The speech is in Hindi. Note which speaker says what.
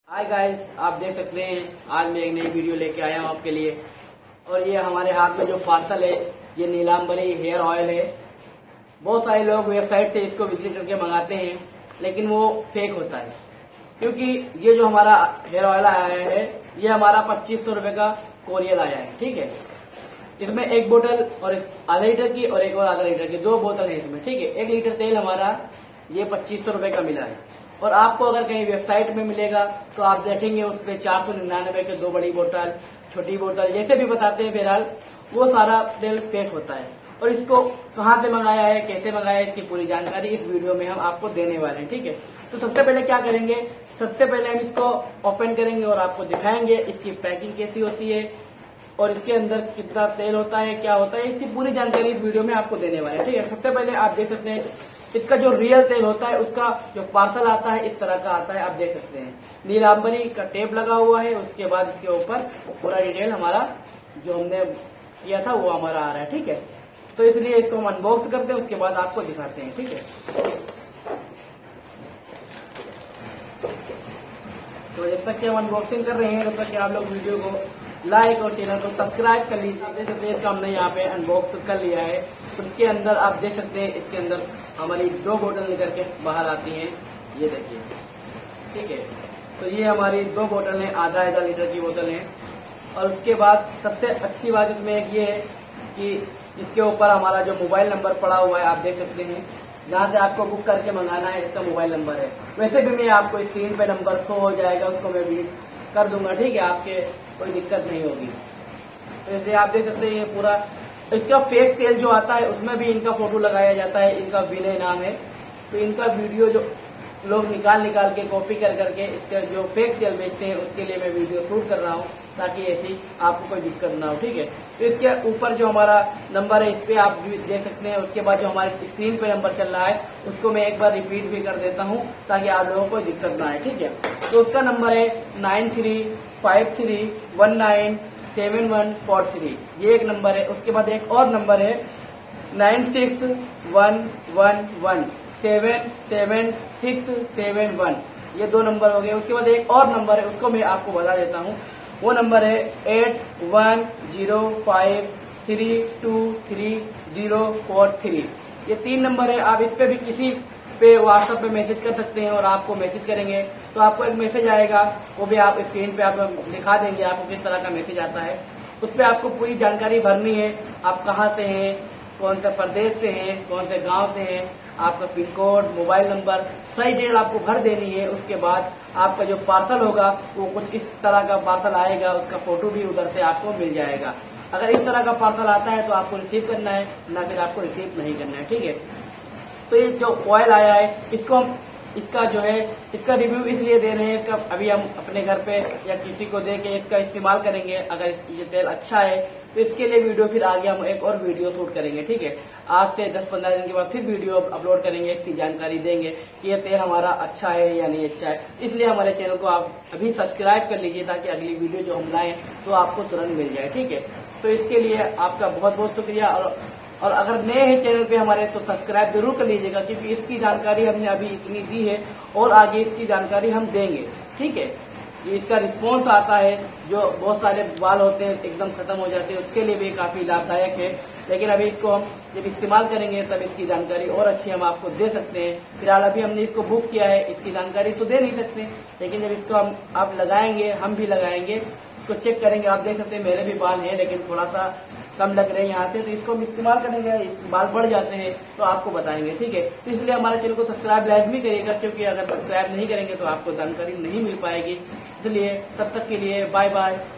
Speaker 1: हाय गाइस, आप देख सकते हैं आज मैं एक नई वीडियो लेके आया हूँ आपके लिए। और ये हमारे हाथ में जो पार्सल है ये नीलांबरी हेयर ऑयल है। बहुत सारे लोग वेबसाइट से इसको विजिट करके मंगाते हैं लेकिन वो फेक होता है, क्योंकि ये जो हमारा हेयर ऑयल आया है ये हमारा 2500 रुपए का कोरियर आया है। ठीक है, इसमें एक बोतल और आधा लीटर की और एक और आधा लीटर की, दो बोतल है इसमें। ठीक है, 1 लीटर तेल हमारा ये 2500 रुपए का मिला है। और आपको अगर कहीं वेबसाइट में मिलेगा तो आप देखेंगे उस पर 499 के 2 बड़ी बोतल, छोटी बोतल, जैसे भी बताते हैं, बहरहाल वो सारा तेल फेक होता है। और इसको कहाँ से मंगाया है, कैसे मंगाया है, इसकी पूरी जानकारी इस वीडियो में हम आपको देने वाले हैं। ठीक है, तो सबसे पहले क्या करेंगे, सबसे पहले हम इसको ओपन करेंगे और आपको दिखाएंगे इसकी पैकिंग कैसी होती है और इसके अंदर कितना तेल होता है, क्या होता है, इसकी पूरी जानकारी इस वीडियो में आपको देने वाले हैं। ठीक है, सबसे पहले आप देख सकते हैं इसका जो रियल तेल होता है उसका जो पार्सल आता है इस तरह का आता है। आप देख सकते हैं नीलांबरी का टेप लगा हुआ है, उसके बाद इसके ऊपर पूरा डिटेल हमारा जो हमने किया था वो हमारा आ रहा है। ठीक है, तो इसलिए इसको हम अनबॉक्स करते हैं, उसके बाद आपको दिखाते हैं। ठीक है, तो जब तक कि हम अनबॉक्सिंग कर रहे हैं तब तक कि आप लोग वीडियो को लाइक और चैनल को सब्सक्राइब कर लीजिए। देख सकते हैं इसका हमने यहाँ पे अनबॉक्स कर लिया है। उसके अंदर आप देख सकते हैं इसके अंदर हमारी 2 बोतल निकल के बाहर आती हैं, ये देखिए। ठीक है, तो ये हमारी 2 बोतल है, आधा लीटर की बोतल है। और उसके बाद सबसे अच्छी बात इसमें एक ये है कि इसके ऊपर हमारा जो मोबाइल नंबर पड़ा हुआ है, आप देख सकते हैं, जहाँ से आपको बुक करके मंगाना है इसका मोबाइल नंबर है। वैसे भी मैं आपको स्क्रीन पे नंबर शो हो जाएगा, उसको मैं भी कर दूंगा। ठीक है, आपके कोई दिक्कत नहीं होगी। तो जैसे आप देख सकते हैं ये पूरा इसका फेक तेल जो आता है उसमें भी इनका फोटो लगाया जाता है, इनका विनय नाम है। तो इनका वीडियो जो लोग निकाल के कॉपी कर करके इसका जो फेक तेल बेचते हैं उसके लिए मैं वीडियो शूट कर रहा हूँ, ताकि ऐसी आपको कोई दिक्कत ना हो। ठीक है, तो इसके ऊपर जो हमारा नंबर है इस पे आप देख सकते हैं। उसके बाद जो हमारे स्क्रीन पे नंबर चल रहा है उसको मैं एक बार रिपीट भी कर देता हूँ ताकि आप लोगों को दिक्कत ना आए। ठीक है, तो उसका नंबर है 9353197143, ये एक नंबर है। उसके बाद एक और नंबर है 9611177671, ये 2 नंबर हो गए। उसके बाद एक और नंबर है, उसको मैं आपको बता देता हूँ, वो नंबर है 8105323043। ये 3 नंबर है। आप इस पे भी किसी पे व्हाट्सएप पे मैसेज कर सकते हैं और आपको मैसेज करेंगे तो आपको एक मैसेज आएगा, वो भी आप स्क्रीन पे आप दिखा देंगे आपको किस तरह का मैसेज आता है। उस पे आपको पूरी जानकारी भरनी है, आप कहाँ से हैं, कौन से प्रदेश से हैं, कौन से गांव से हैं, आपका पिन कोड, मोबाइल नंबर, सही डिटेल आपको भर देनी है। उसके बाद आपका जो पार्सल होगा वो कुछ इस तरह का पार्सल आएगा, उसका फोटो भी उधर से आपको मिल जाएगा। अगर इस तरह का पार्सल आता है तो आपको रिसीव करना है, ना फिर आपको रिसीव नहीं करना है। ठीक है, तो ये जो ऑयल आया है इसको हम इसका जो है इसका रिव्यू इसलिए दे रहे हैं, इसका अभी हम अपने घर पे या किसी को दे के इसका इस्तेमाल करेंगे। अगर ये तेल अच्छा है तो इसके लिए वीडियो फिर आगे हम एक और वीडियो शूट करेंगे। ठीक है, आज से 10-15 दिन के बाद फिर वीडियो अपलोड करेंगे, इसकी जानकारी देंगे कि ये तेल हमारा अच्छा है या नहीं अच्छा है। इसलिए हमारे चैनल को आप अभी सब्सक्राइब कर लीजिए ताकि अगली वीडियो जो हम लाएं तो आपको तुरंत मिल जाए। ठीक है, तो इसके लिए आपका बहुत बहुत शुक्रिया। और अगर नए हैं चैनल पे हमारे तो सब्सक्राइब जरूर कर लीजिएगा, क्योंकि इसकी जानकारी हमने अभी इतनी दी है और आगे इसकी जानकारी हम देंगे। ठीक है, ये इसका रिस्पॉन्स आता है, जो बहुत सारे बाल होते हैं एकदम खत्म हो जाते हैं, उसके लिए भी काफी लाभदायक है। लेकिन अभी इसको हम जब इस्तेमाल करेंगे तब इसकी जानकारी और अच्छी हम आपको दे सकते हैं। फिलहाल अभी हमने इसको बुक किया है, इसकी जानकारी तो दे नहीं सकते, लेकिन जब इसको आप लगाएंगे, हम भी लगाएंगे, इसको चेक करेंगे। आप देख सकते हैं मेरे भी बाल हैं लेकिन थोड़ा सा कम लग रहे हैं यहाँ से, तो इसको हम इस्तेमाल करेंगे, बाल बढ़ जाते हैं तो आपको बताएंगे। ठीक है, तो इसलिए हमारे चैनल को सब्सक्राइब लाजमी करिएगा, क्योंकि अगर सब्सक्राइब नहीं करेंगे तो आपको जानकारी नहीं मिल पाएगी। इसलिए तब तक के लिए बाय बाय।